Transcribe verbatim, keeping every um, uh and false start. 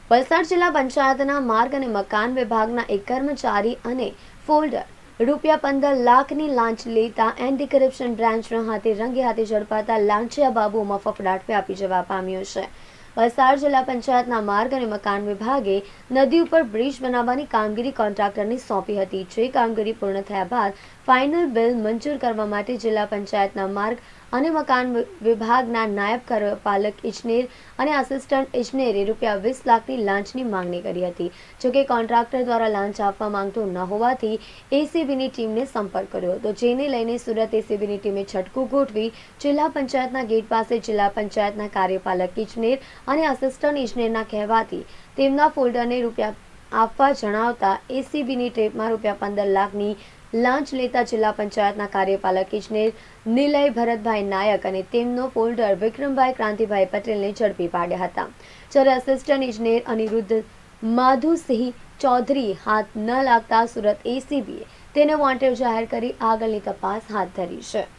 વલસાડ જિલ્લા પંચાયતના માર્ગ અને મકાન વિભાગના એક કર્મચારી અને ફોલ્ડર રૂપિયા પંદર લાખની લાંચ લેતા એન્ટી કરપ્શન બ્રાન્ચના હાથે રંગે હાથે ઝડપાતા લાંચિયા બાબુઓમાં ફફડાટ વ્યાપી જવા પામ્યો છે। વલસાડ જિલ્લા પંચાયતના માર્ગ અને મકાન વિભાગે નદી ઉપર બ્રિજ બનાવવાની કામગીરી કોન્ટ્રાક્ટરને સોંપી હતી। જે કામગીરી પૂર્ણ થયા બાદ ફાઇનલ બિલ મંજૂર કરવા માટે જિલ્લા પંચાયતના માર્ગ અને મકાન વિભાગના નાયબ કાર્યપાલક ઇજનેર અને આસિસ્ટન્ટ ઇજનેરે રૂપિયા વીસ લાખની લાંચની માંગણી કરી હતી। જોકે કોન્ટ્રાક્ટર દ્વારા લાંચ આપવા માંગતો ન હોવાથી એસીબીની ટીમને સંપર્ક કર્યો હતો, જેને લઈને સુરત એસીબીની ટીમે છટકું ગોઠવી જિલ્લા પંચાયતના ગેટ પાસે જિલ્લા પંચાયતના કાર્યપાલક ઇજનેર અને આસિસ્ટન્ટ ઇજનેરના કહેવાથી તેમના ફોલ્ડરને રૂપિયા આપવા જણાવતા એસીબીની ટીમમાં રૂપિયા પંદર લાખની લાંચ લેતા જિલ્લા પંચાયતના કાર્યપાલક ઇજનેર નિલય ભરતભાઈ નાયક અને તેમનો ફોલ્ડર વિક્રમભાઈ ક્રાંતિભાઈ પટેલને ઝડપી પાડ્યા હતા। જ્યારે આસિસ્ટન્ટ ઇજનેર અનિરુદ્ધ માધુસિંહ ચૌધરી હાથ ન લાગતા સુરત એસીબીએ તેને વોન્ટેડ જાહેર કરી આગળની તપાસ હાથ ધરી છે।